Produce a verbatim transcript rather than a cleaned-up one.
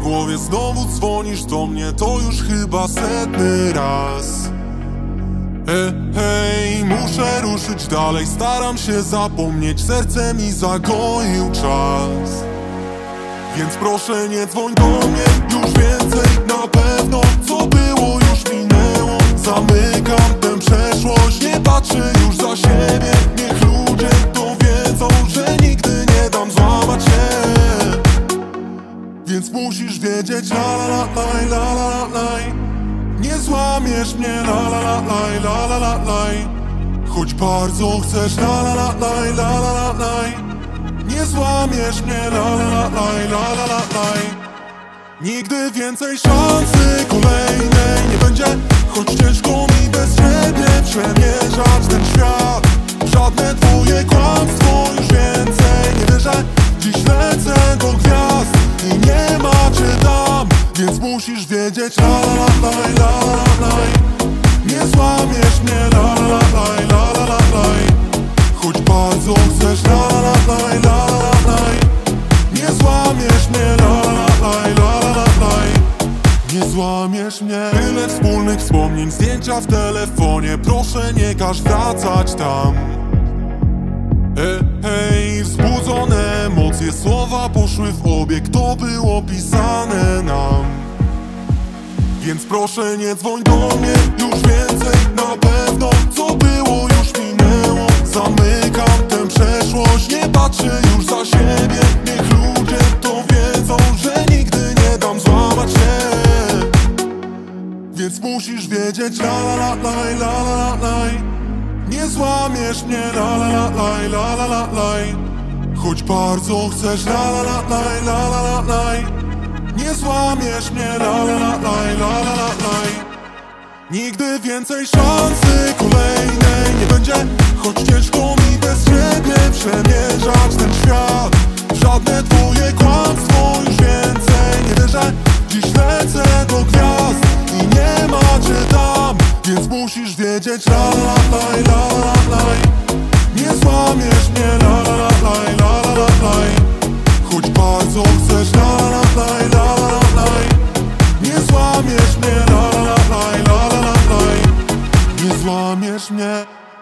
głowie znowu dzwonisz do mnie, to już chyba setny raz. He, hej, muszę ruszyć dalej, staram się zapomnieć, serce mi zagoił czas. Więc proszę nie dzwoń do mnie już więcej, na pewno co było już minęło. Zamykam tę przeszłość, nie patrzę już za siebie. Niech ludzie to wiedzą, że nigdy nie dam złamać się. Więc musisz wiedzieć, la la la laj, la la la laj. Nie złamiesz mnie, la la la laj, la la la laj. Choć bardzo chcesz, la la la laj, la la la laj. Nie złamiesz mnie, la la la laj, la la la laj. Nigdy więcej szansy kolejnej nie będzie, choć ciężko mi bez ciebie przemierzać ten świat. Żadne twoje kłamstwo już więcej nie wierzę. Dziś lecę do gwiazd i nie ma cię tam. Więc musisz wiedzieć, la la la laj, la la la laj. Nie złamiesz mnie, la la la laj, la la la laj. Choć bardzo chcesz, la la la laj, la la la laj. Nie złamiesz mnie, la la la laj, la la la laj. Nie złamiesz mnie. Tyle wspólnych wspomnień, zdjęcia w telefonie, proszę nie każ wracać tam. E, hej, wzbudzone emocje, słowa poszły w obieg, to było pisane nam. Więc proszę nie dzwoń do mnie już więcej, na pewno co było już minęło. Zamykam tę przeszłość, nie patrzę już za siebie. Niech ludzie to wiedzą, że nigdy nie dam złamać się. Więc musisz wiedzieć, la la la laj, la la la laj. Nie złamiesz mnie, la la la laj, la la la laj. Choć bardzo chcesz, la la la laj, la la la laj. Nie złamiesz mnie, la la la laj, la la la laj. Nigdy więcej szansy kolejnej nie będzie, choć ciężko mi bez ciebie przemierzać ten świat. Żadne twoje kłamstwo już więcej nie wierzę. Dziś lecę do gwiazd i nie ma cię tam. Więc musisz wiedzieć, la la la laj, la la la laj. Nie złamiesz mnie, la la la laj, la la la laj. Choć bardzo chcesz, la la la laj, la la la laj. Nie złamiesz mnie, la la la laj, la la la laj. Nie złamiesz mnie.